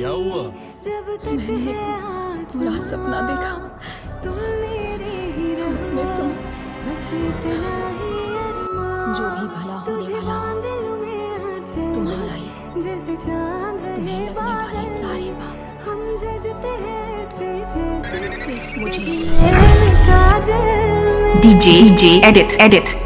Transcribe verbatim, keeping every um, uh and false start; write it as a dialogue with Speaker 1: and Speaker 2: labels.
Speaker 1: क्या हुआ?
Speaker 2: मैंने एक बुरा सपना देखा, उसमें तुम, जो भी भला होने वाला हो तुम्हारा ही, तुम्हें लगने वाली सारी बात सिर्फ मुझे।
Speaker 3: DJ DJ edit edit